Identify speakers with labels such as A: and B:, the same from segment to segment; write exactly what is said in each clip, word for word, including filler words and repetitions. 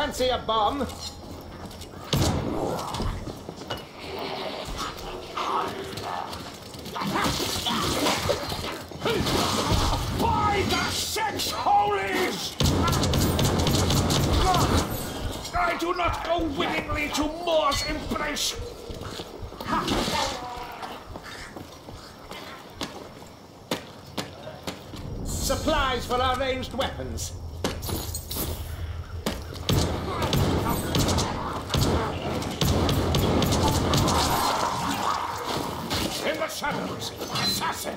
A: Fancy a bomb?
B: By the six holies! I do not go willingly to Moor's embrace.
A: Supplies for our ranged weapons.
B: In the shadows, assassin!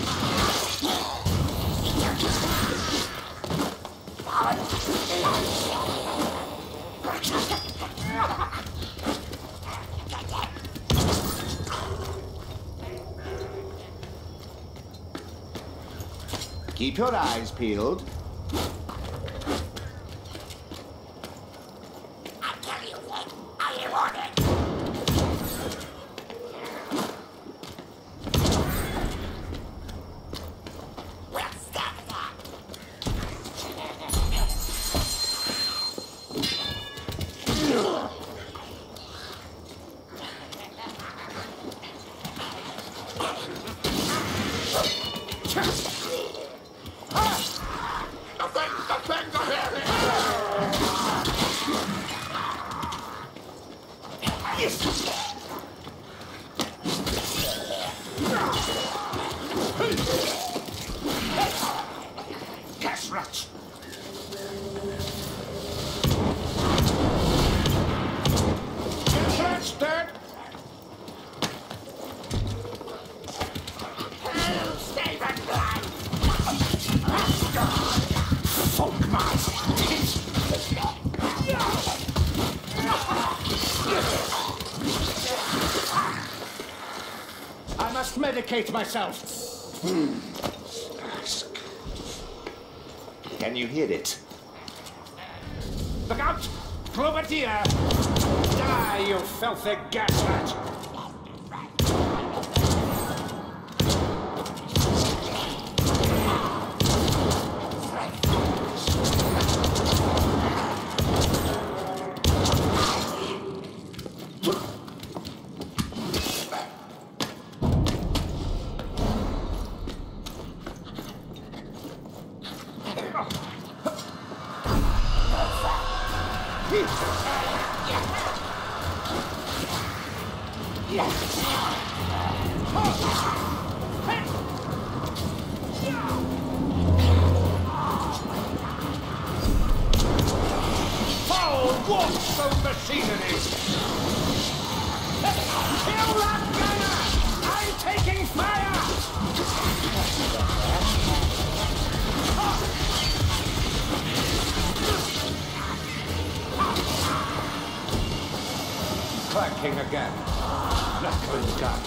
A: Keep your eyes peeled.
C: I tell you what, I want it. What's that?
B: Gas rats! Rats dead!
C: Save and blind!
B: Folk mass!
A: I must medicate myself. Can you hear it?
B: Look out! Clovertier!
A: Die, you filthy gas rat!
B: Foul walks of machinery! Kill that gunner! I'm taking fire!
A: Clanking again. Knuckling gun.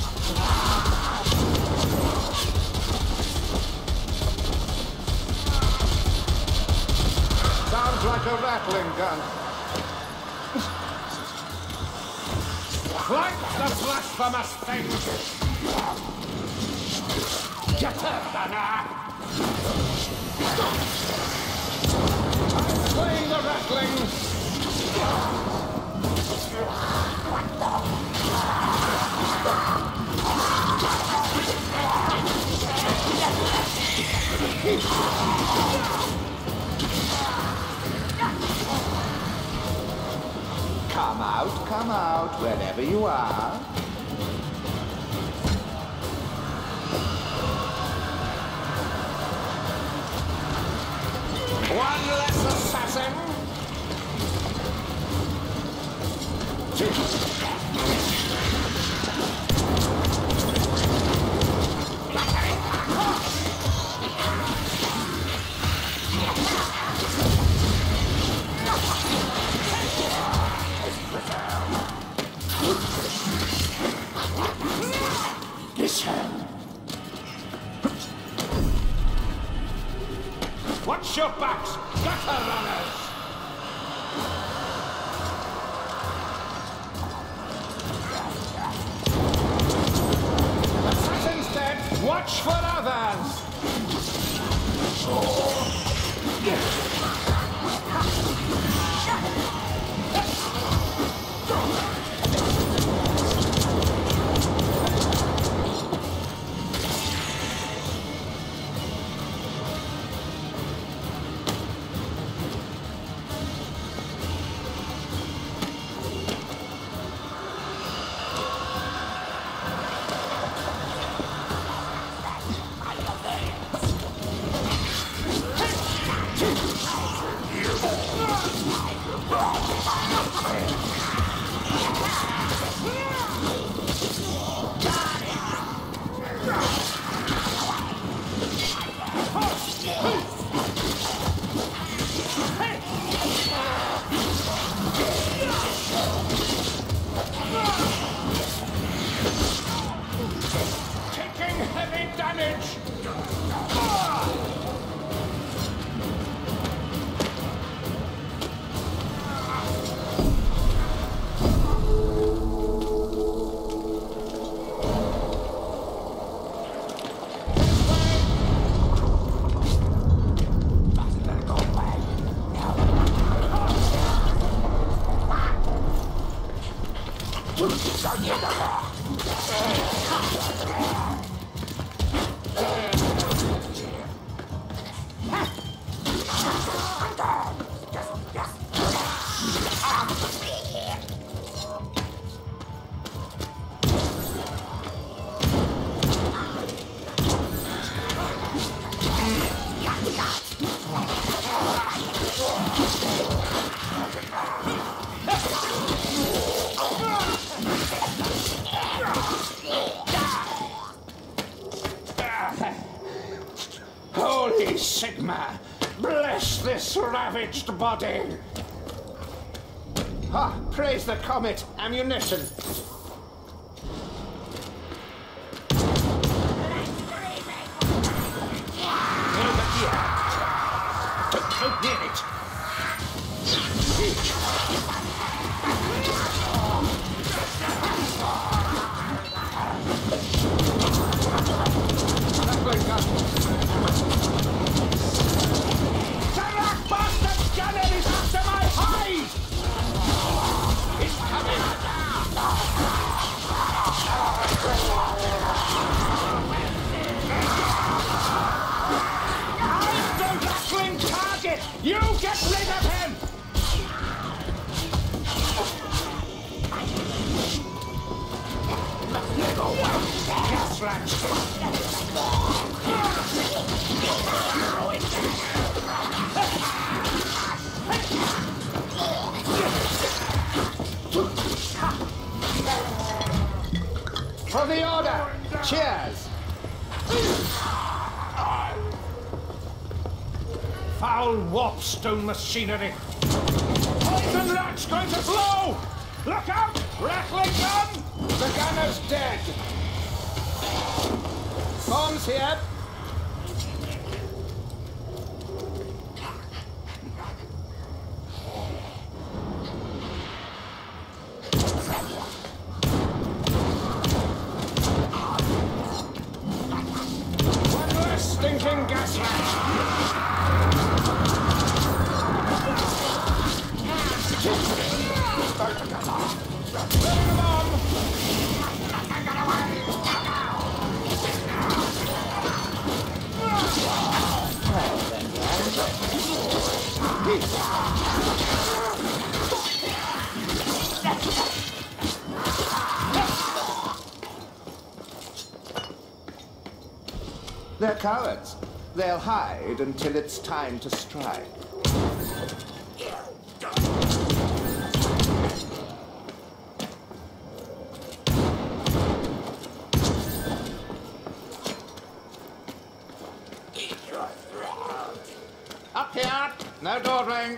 A: Sounds like a rattling gun.
B: Like the blasphemous thing! Get her, gunner!
A: I'm playing the rattling. Come out, come out, wherever you are.
B: One less assassin! Watch your backs, gutter runners! Assassin's dead, watch for others! Taking heavy damage! Holy Sigma! Bless this ravaged body!
A: Ah, praise the comet! Ammunition!
B: Over here! Don't go near it!
A: Grappling gun!
B: That bastard gunner is after my hide! He's coming! I'm the rattling target! You get rid of him! Gas latch!
A: For the order! Cheers!
B: Foul warpstone machinery! Poison latch going to blow! Look out! Rattling gun!
A: The gunner's dead! Bombs here!
B: One less stinking gas latch! Loading the bomb!
A: They're cowards. They'll hide until it's time to strike. Up here! No dawdling!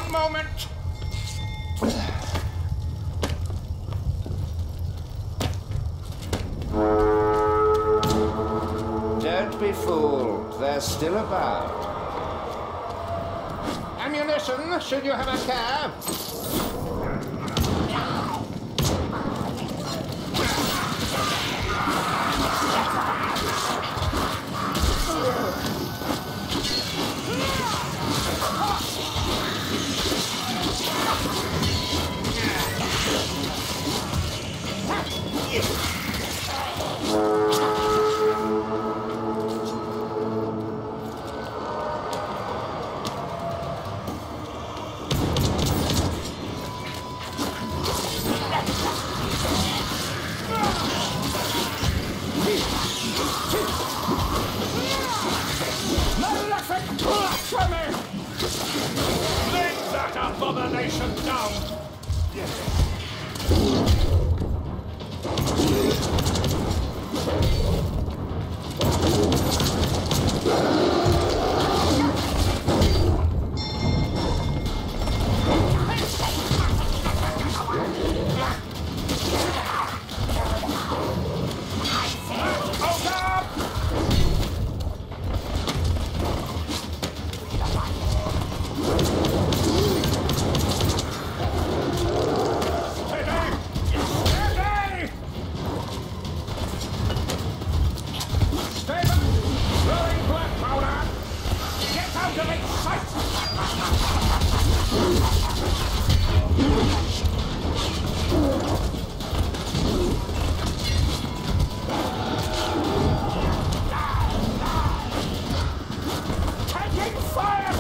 B: One moment!
A: Don't be fooled. They're still about. Ammunition, should you have a cab?
B: Malefic blasphemy! Bring that abomination down! Taking fire!